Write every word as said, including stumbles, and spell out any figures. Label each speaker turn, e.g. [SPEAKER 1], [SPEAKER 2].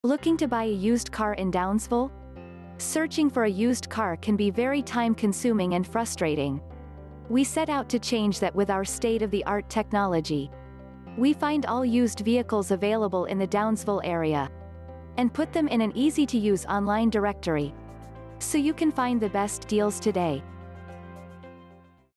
[SPEAKER 1] Looking to buy a used car in Downsville? Searching for a used car can be very time-consuming and frustrating. We set out to change that with our state-of-the-art technology. We find all used vehicles available in the Downsville area and put them in an easy-to-use online directory, so you can find the best deals today.